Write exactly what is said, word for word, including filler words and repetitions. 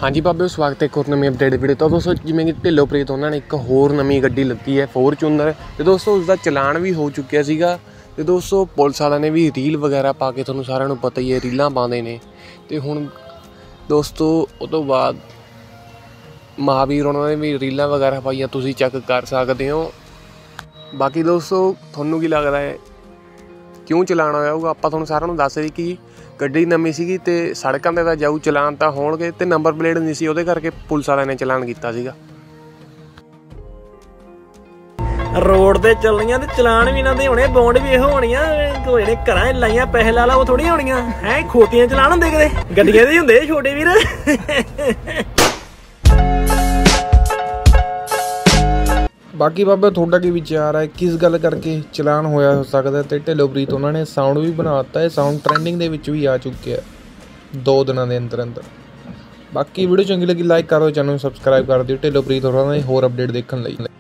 हाँ जी बाबे, स्वागत है एक और नवी अपडेट वीडियो। तो दोस्तों जिवें कि ढिल्लोप्रीत उन्होंने एक होर नवी गड्डी लगी है फॉर्चूनर, तो दोस्तों उसका चलान भी हो चुकिया सीगा। तो दोस्तों पुलिस वालों ने भी रील वगैरह पा के, तुहानूं सारिआं नूं पता ही है रीलां पाउंदे ने। तो हुण दोस्तों उस तो बाद महावीर उन्होंने भी रीलां वगैरह पाईआं, तुसीं चैक कर सकते हो। बाकी दोस्तों तुहानूं की लगदा है क्यों चलान होया होगा, आपां तुहानूं सारिआं नूं दस दी कि गड्डी नवीं सीगी ते सड़कां ते तां जाऊ चलान तां होणगे ते नंबर प्लेट नहीं सी, उहदे करके पुलिस वालिआं ने चलान कीता सीगा। रोड ते चलनियां ते चलान भी इन्हां दे होणे, बॉन्ड भी इहो होणियां। कोई ने घरां लाइयां पैसे ला ला ओह थोड़ी होणियां हैं, खोतियां चलान हुंदे किते गड्डियां दे हुंदे छोटे वीर। बाकी बाबा थोड़ा की विचार है किस गल करके चलान होया हो सकता है। तो ढिल्लोप्रीत उन्होंने साउंड भी बनाता है, साउंड ट्रेंडिंग दे विच भी आ चुके हैं दो दिनों के अंदर अंदर। बाकी वीडियो चंगी लगी लाइक करो, चैनल सब्सक्राइब कर दिओ ढिल्लोप्रीत होरां दी होर अपडेट देखने लई।